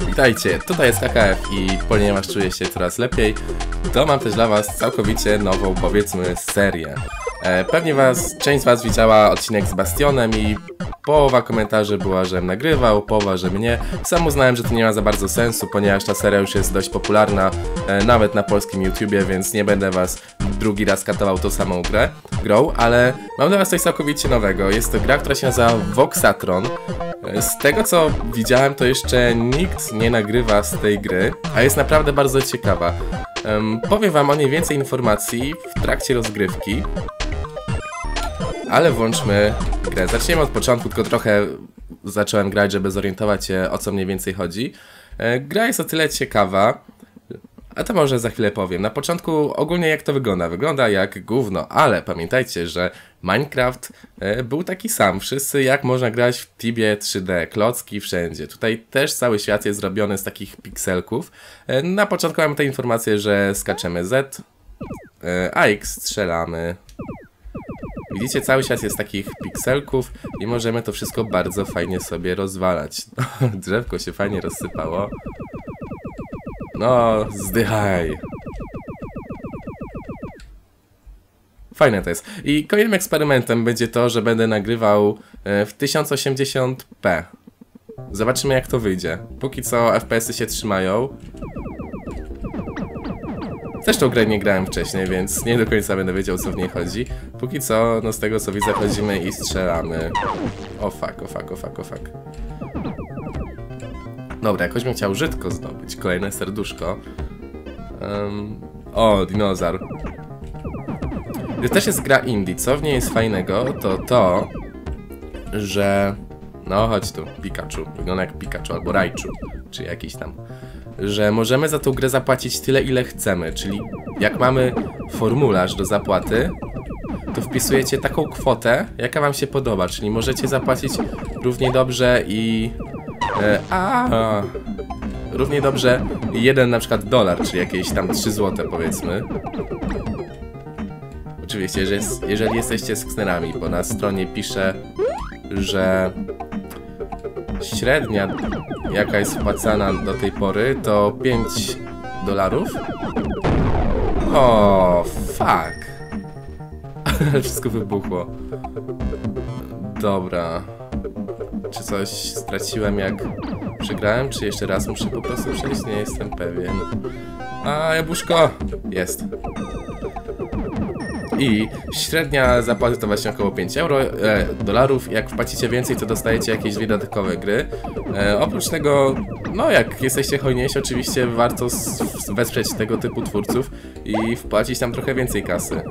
Witajcie, tutaj jest KKF i ponieważ czuję się coraz lepiej, to mam też dla was całkowicie nową, powiedzmy, serię. Pewnie część z was widziała odcinek z Bastionem i połowa komentarzy była, żem nagrywał, połowa, że mnie. Sam uznałem, że to nie ma za bardzo sensu, ponieważ ta seria już jest dość popularna, nawet na polskim YouTubie, więc nie będę was drugi raz katował tą samą grą, ale mam dla was coś całkowicie nowego. Jest to gra, która się nazywa Voxatron. Z tego co widziałem, to jeszcze nikt nie nagrywa z tej gry, a jest naprawdę bardzo ciekawa. Powiem wam o niej więcej informacji w trakcie rozgrywki, ale włączmy grę. Zaczniemy od początku, tylko trochę zacząłem grać, żeby zorientować się, o co mniej więcej chodzi. Gra jest o tyle ciekawa, a to może za chwilę powiem. Na początku ogólnie jak to wygląda? Wygląda jak gówno, ale pamiętajcie, że Minecraft był taki sam. Wszyscy jak można grać w Tibie 3D, klocki wszędzie. Tutaj też cały świat jest zrobiony z takich pikselków. Na początku mamy tę informację, że skaczemy Z, a X strzelamy. Widzicie, cały świat jest z takich pikselków i możemy to wszystko bardzo fajnie sobie rozwalać. Drzewko się fajnie rozsypało. No, zdychaj. Fajne to jest. I kolejnym eksperymentem będzie to, że będę nagrywał w 1080p. Zobaczymy, jak to wyjdzie. Póki co FPS-y się trzymają. Zresztą grę nie grałem wcześniej, więc nie do końca będę wiedział, co w niej chodzi. Póki co, no z tego co widzę, chodzimy i strzelamy. O fuck, o fuck, o fuck, o fuck. Dobra, jakoś bym chciał Żydko zdobyć. Kolejne serduszko. O, dinozaur. To też jest gra indie. Co w niej jest fajnego, to że... No, chodź tu, Pikachu. Wygląda jak Pikachu albo Raichu, czy jakiś tam. Że możemy za tą grę zapłacić tyle, ile chcemy. Czyli jak mamy formularz do zapłaty, to wpisujecie taką kwotę, jaka wam się podoba. Czyli możecie zapłacić równie dobrze i... równie dobrze jeden na przykład dolar, czyli jakieś tam 3 zł powiedzmy. Oczywiście, jeżeli jesteście sknerami, bo na stronie pisze, że średnia jaka jest wpłacana do tej pory to 5 dolarów. O, fuck. Wszystko wybuchło. Dobra. Czy coś straciłem jak przegrałem? Czy jeszcze raz muszę po prostu przejść? Nie jestem pewien. A, jabłuszko! Jest. I średnia zapłaty to właśnie około 5 dolarów. Jak wpłacicie więcej, to dostajecie jakieś dwie dodatkowe gry. Oprócz tego, no jak jesteście hojniejsi, oczywiście warto wesprzeć tego typu twórców i wpłacić tam trochę więcej kasy.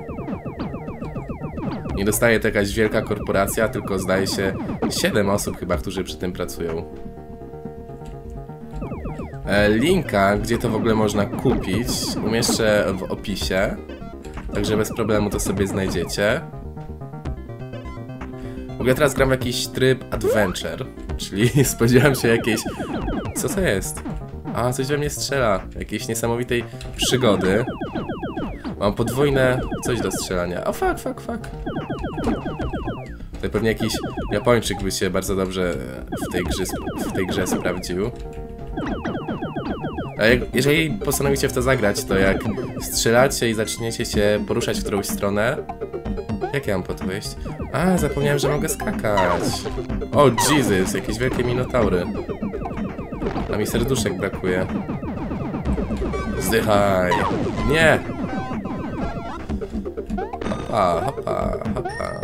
Nie dostaje to jakaś wielka korporacja, tylko zdaje się 7 osób chyba, którzy przy tym pracują. Linka, gdzie to w ogóle można kupić, umieszczę w opisie. Także bez problemu to sobie znajdziecie. W ogóle teraz gram w jakiś tryb adventure, czyli spodziewałem się jakiejś... Co to jest? A, coś we mnie strzela. Jakiejś niesamowitej przygody. Mam podwójne coś do strzelania. O, fuck, fuck, fuck. Tutaj pewnie jakiś Japończyk by się bardzo dobrze w tej grze sprawdził. A jeżeli postanowicie w to zagrać, to jak strzelacie i zaczniecie się poruszać w którąś stronę... Jak ja mam po to wejść? A, zapomniałem, że mogę skakać. O, Jesus, jakieś wielkie minotaury. A mi serduszek brakuje. Zdychaj! Nie! Hopa, hopa, hopa.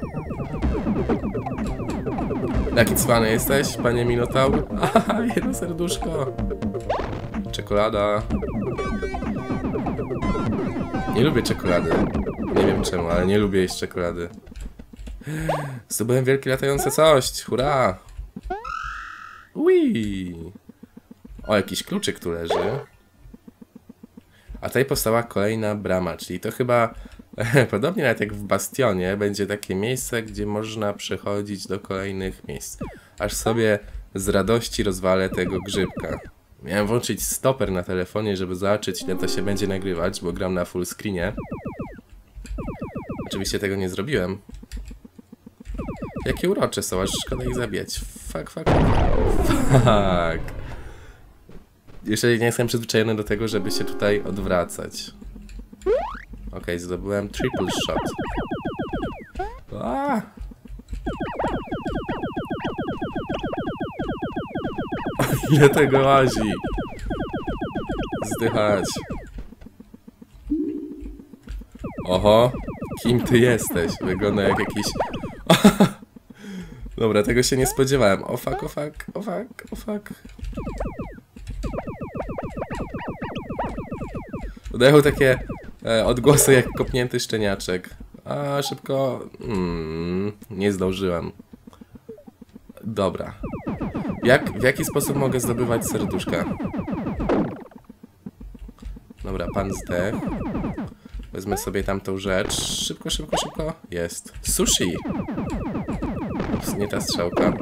Jaki cwany jesteś, panie minotaur? Aha, jedno serduszko. Czekolada. Nie lubię czekolady. Nie wiem czemu, ale nie lubię jeść czekolady. Zdobyłem wielkie latające coś. Hurra! Ui! O, jakiś kluczyk tu leży. A tutaj powstała kolejna brama, czyli to chyba podobnie nawet jak w Bastionie będzie takie miejsce, gdzie można przechodzić do kolejnych miejsc. Aż sobie z radości rozwalę tego grzybka. Miałem włączyć stoper na telefonie, żeby zobaczyć, ile to się będzie nagrywać, bo gram na full screenie. Oczywiście tego nie zrobiłem. Jakie urocze są, aż szkoda ich zabijać. Fuck, fuck, fuck. Jeszcze nie jestem przyzwyczajony do tego, żeby się tutaj odwracać. Okej, zdobyłem triple shot. A! Ile tego łazi? Zdychać. Oho, kim ty jesteś? Wygląda jak jakiś... Dobra, tego się nie spodziewałem. O fuck, o fuck, o fuck, o fuck. Udają takie odgłosy jak kopnięty szczeniaczek. A, szybko... nie zdążyłem. Dobra. W jaki sposób mogę zdobywać serduszka? Dobra, pan zdech. Wezmę sobie tamtą rzecz. Szybko, szybko, szybko. Jest. Sushi! Ups, nie ta strzałka.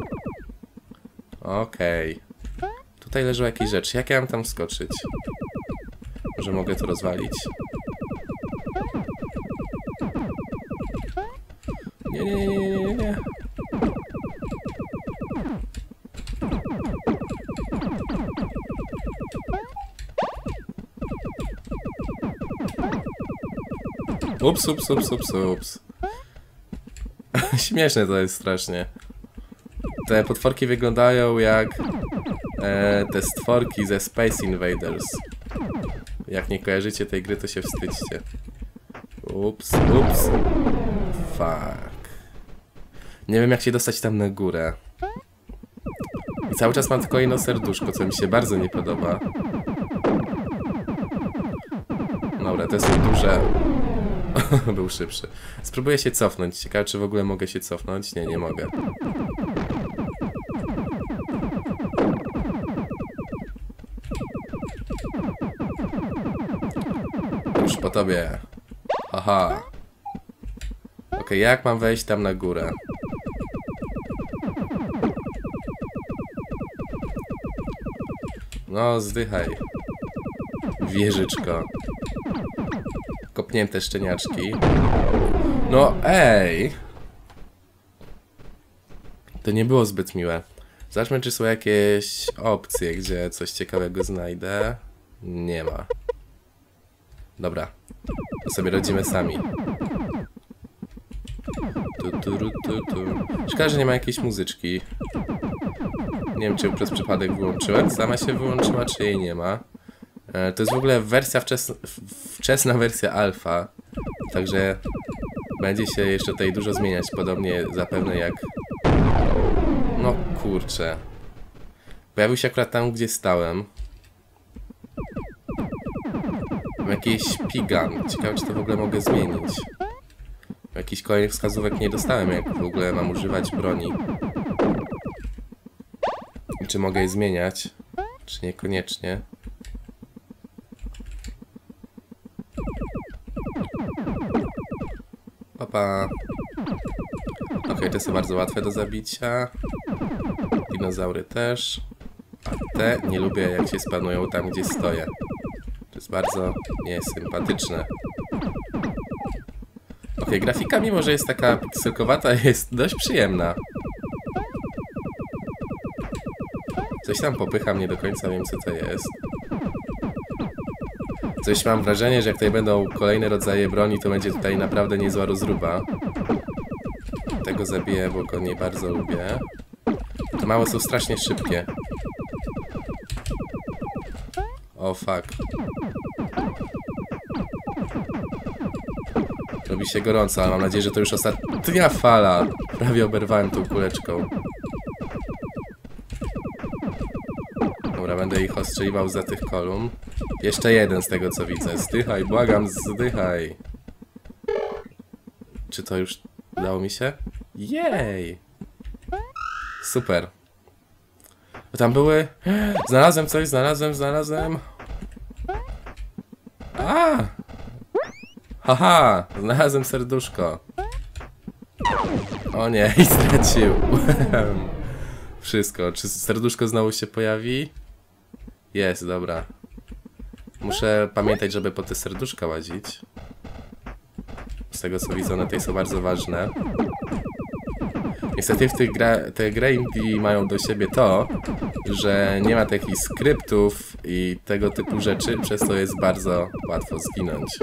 Okej. Tutaj leżą jakieś rzeczy. Jak ja mam tam wskoczyć? Może mogę to rozwalić? Nie, nie, nie, nie, nie, nie. Ups, ups, ups, ups, ups. Śmieszne to jest strasznie. Te potworki wyglądają jak te stworki ze Space Invaders. Jak nie kojarzycie tej gry, to się wstydźcie. Ups, ups. Fuck. Nie wiem, jak się dostać tam na górę. I cały czas mam tylko jedno serduszko, co mi się bardzo nie podoba. Dobra, te są duże. Był szybszy. Spróbuję się cofnąć. Ciekawe, czy w ogóle mogę się cofnąć. Nie, nie mogę. Już po tobie. Aha. Okej, jak mam wejść tam na górę? No, zdychaj. Wieżyczko. Kopnięte szczeniaczki. No, ej! To nie było zbyt miłe. Zobaczmy, czy są jakieś opcje, gdzie coś ciekawego znajdę. Nie ma. Dobra. To sobie radzimy sami. Szkoda, że nie ma jakiejś muzyczki. Nie wiem, czy przez przypadek wyłączyłem. Sama się wyłączyła, czy jej nie ma. To jest w ogóle wersja wczesna wersja alfa. Także będzie się jeszcze tutaj dużo zmieniać. Podobnie zapewne jak... No kurczę. Pojawił się akurat tam, gdzie stałem. Mam jakiś pigan. Ciekawe, czy to w ogóle mogę zmienić. Jakichś kolejnych wskazówek nie dostałem, jak w ogóle mam używać broni. I czy mogę je zmieniać? Czy niekoniecznie? Papa. Okej, te są bardzo łatwe do zabicia. Dinozaury też. A te nie lubię, jak się spanują tam, gdzie stoję. To jest bardzo niesympatyczne. Okej, grafika, mimo że jest taka pikselkowata, jest dość przyjemna. Coś tam popycha, nie do końca wiem, co to jest. Coś mam wrażenie, że jak tutaj będą kolejne rodzaje broni, to będzie tutaj naprawdę niezła rozruba. Tego zabiję, bo go nie bardzo lubię. Te małe są strasznie szybkie. O fuck. Robi się gorąco, ale mam nadzieję, że to już ostatnia fala. Prawie oberwałem tą kuleczką. Dobra, będę ich ostrzeliwał za tych kolumn. Jeszcze jeden z tego, co widzę. Zdychaj, błagam, zdychaj. Czy to już udało mi się? Jej! Super. Bo tam były... Znalazłem coś, znalazłem. A! Haha! Znalazłem serduszko. O nie, i straciłem. Wszystko. Czy serduszko znowu się pojawi? Jest, dobra. Muszę pamiętać, żeby po te serduszka łazić. Z tego, co widzę, one tutaj są bardzo ważne. Niestety te gry indie mają do siebie to, że nie ma takich skryptów i tego typu rzeczy, przez to jest bardzo łatwo zginąć.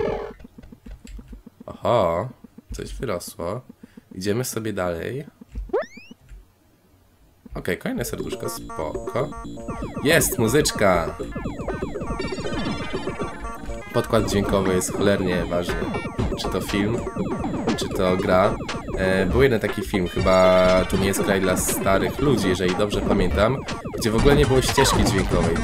Oho, coś wyrosło. Idziemy sobie dalej. Okej, kolejne serduszko, spoko. Jest, muzyczka! Podkład dźwiękowy jest cholernie ważny. Czy to film, czy to gra. Był jeden taki film, chyba to nie jest kraj dla starych ludzi, jeżeli dobrze pamiętam, gdzie w ogóle nie było ścieżki dźwiękowej.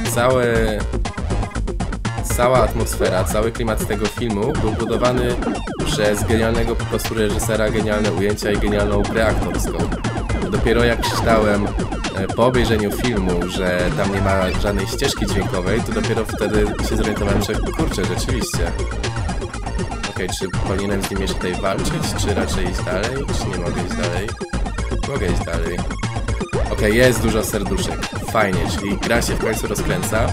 Cała atmosfera, cały klimat tego filmu był budowany przez genialnego po prostu reżysera, genialne ujęcia i genialną grę aktorską. Dopiero jak czytałem po obejrzeniu filmu, że tam nie ma żadnej ścieżki dźwiękowej, to dopiero wtedy się zorientowałem, że kurczę, rzeczywiście. Okej, czy powinienem z nim jeszcze tutaj walczyć, czy raczej iść dalej, czy nie mogę iść dalej? Mogę iść dalej. Okej, jest dużo serduszek. Fajnie, czyli gra się w końcu rozkręca.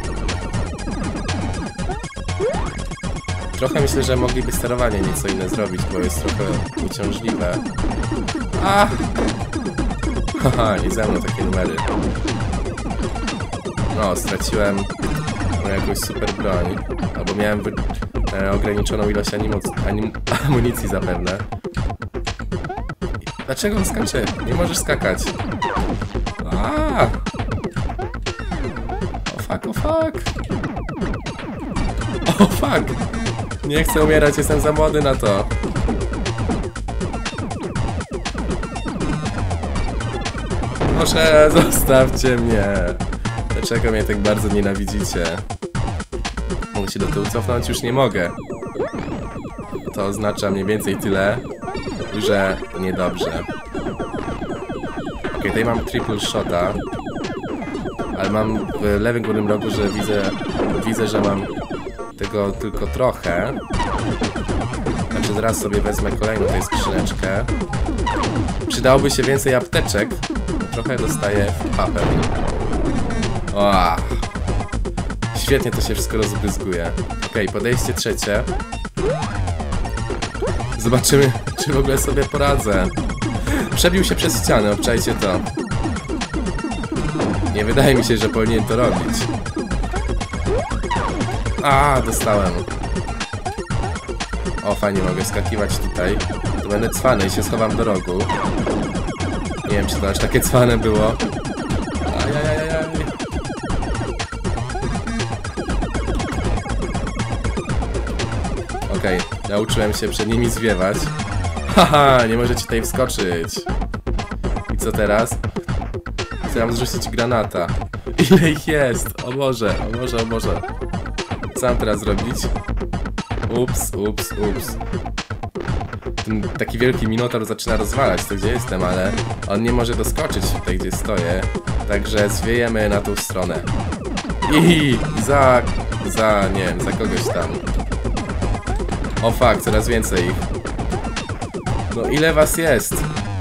Trochę myślę, że mogliby sterowanie nieco inne zrobić, bo jest trochę uciążliwe. A! Haha, i ze mną takie numery. No, straciłem jakąś super broń. Albo miałem ograniczoną ilość amunicji zapewne. Dlaczego on skacze? Nie możesz skakać. A! O fuck, o fuck! O fuck! Nie chcę umierać, jestem za młody na to. Proszę, zostawcie mnie. Dlaczego mnie tak bardzo nienawidzicie? Mogę się do tyłu cofnąć? Już nie mogę. To oznacza mniej więcej tyle, że niedobrze. Okej, tutaj mam triple shota. Ale mam w lewym górnym rogu, że widzę, że mam tego tylko trochę. Znaczy zaraz sobie wezmę kolejną tutaj skrzyneczkę. Przydałoby się więcej apteczek. Trochę dostaję w papę. Świetnie to się wszystko rozbryzguje. Okej, podejście trzecie. Zobaczymy, czy w ogóle sobie poradzę. Przebił się przez ścianę, obczajcie to. Nie wydaje mi się, że powinien to robić. Dostałem. O, fajnie, mogę skakiwać tutaj. To będę cwany i się schowam do rogu. Nie wiem, czy to aż takie cwane było. Ajajajaj. Okej, nauczyłem się przed nimi zwiewać. Haha, nie możecie tutaj wskoczyć. I co teraz? Chcę mam zrzucić granata. Ile ich jest? O Boże, o Boże, o Boże. Co mam teraz zrobić? Ups. Ten taki wielki minotaur zaczyna rozwalać to, gdzie jestem, ale on nie może doskoczyć tutaj, gdzie stoję. Także zwiejemy na tą stronę. I nie wiem, za kogoś tam. O fuck, coraz więcej ich. No ile was jest?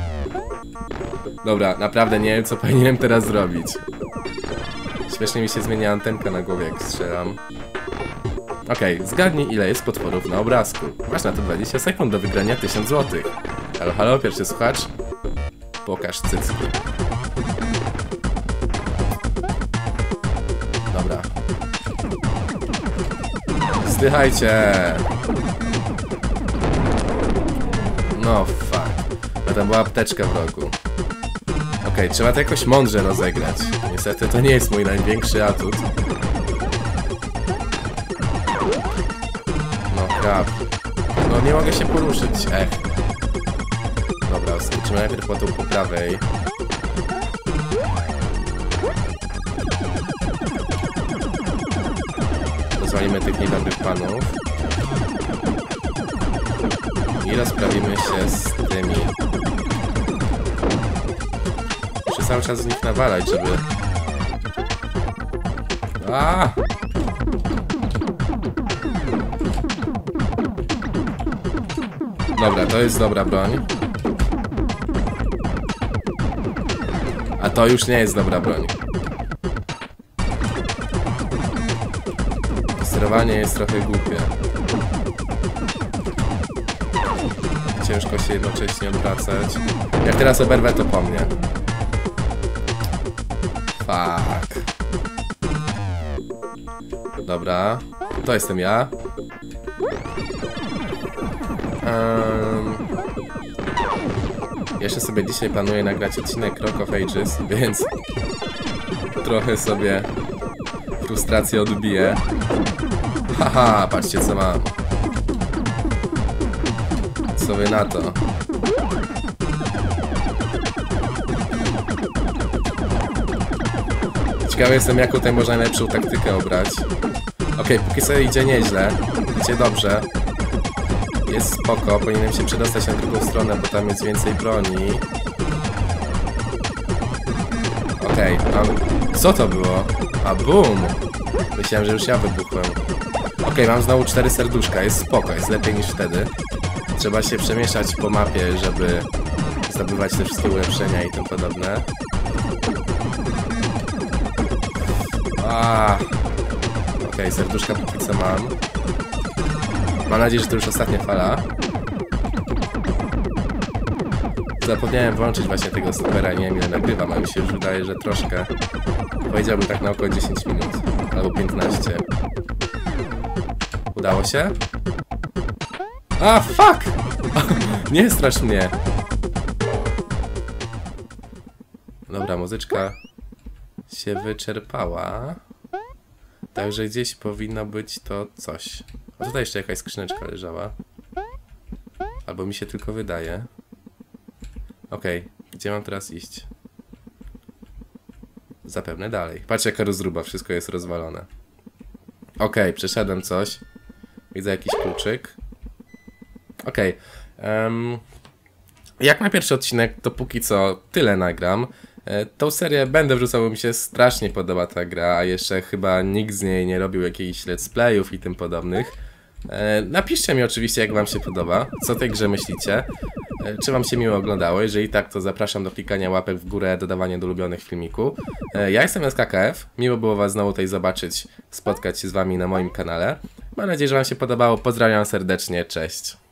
Dobra, naprawdę nie wiem, co powinienem teraz zrobić. Śmiesznie mi się zmienia antenka na głowie, jak strzelam. Okej, zgadnij, ile jest potworów na obrazku. Masz na to 20 sekund do wygrania 1000 zł. Halo, halo, pierwszy słuchacz. Pokaż cycki. Dobra. Zdychajcie! No fuck. No tam była apteczka w rogu. Okej, trzeba to jakoś mądrze rozegrać. Niestety to nie jest mój największy atut. No crap. No nie mogę się poruszyć, Dobra, skoczymy najpierw po tą po prawej. Rozwalimy tych niedobrych panów. I rozprawimy się z tymi. Muszę cały czas z nich nawalać, żeby... Dobra, to jest dobra broń. A to już nie jest dobra broń. Sterowanie jest trochę głupie. ciężko się jednocześnie odwracać. Jak teraz oberwę, to po mnie. Fuck. Dobra, to jestem ja. Jeszcze sobie dzisiaj planuję nagrać odcinek Rock of Ages, więc trochę sobie frustrację odbiję. Haha, patrzcie co mam. Co wy na to? Ciekawy jestem, jaką tutaj można najlepszą taktykę obrać. Okej, póki co idzie nieźle. Idzie dobrze. Jest spoko, powinienem się przedostać na drugą stronę, bo tam jest więcej broni. Okej, co to było? A boom! Myślałem, że już ja wybuchłem. Okej, mam znowu 4 serduszka, jest spoko, jest lepiej niż wtedy. Trzeba się przemieszczać po mapie, żeby zdobywać te wszystkie ulepszenia i tym podobne. Okej, serduszka póki co mam. Mam nadzieję, że to już ostatnia fala. Zapomniałem włączyć właśnie tego stopera, nie wiem ile nagrywam, ale mi się już wydaje, że troszkę. Powiedziałbym tak na około 10 minut, albo 15. Udało się? Fuck! Nie strasz mnie! Dobra, muzyczka się wyczerpała. Także gdzieś powinno być to coś. A tutaj jeszcze jakaś skrzyneczka leżała. Albo mi się tylko wydaje. Okej, gdzie mam teraz iść? Zapewne dalej. Patrz jaka rozruba, wszystko jest rozwalone. Okej, przeszedłem coś. Widzę jakiś kluczyk. Okej. Jak na pierwszy odcinek, to póki co tyle nagram. Tą serię będę wrzucał, bo mi się strasznie podoba ta gra, a jeszcze chyba nikt z niej nie robił jakichś let's playów i tym podobnych. Napiszcie mi oczywiście, jak wam się podoba, co o tej grze myślicie, czy wam się miło oglądało. Jeżeli tak, to zapraszam do klikania łapek w górę, dodawania do ulubionych filmiku. Ja jestem SKKF, miło było was znowu tutaj zobaczyć, spotkać się z wami na moim kanale. Mam nadzieję, że wam się podobało, pozdrawiam serdecznie, cześć.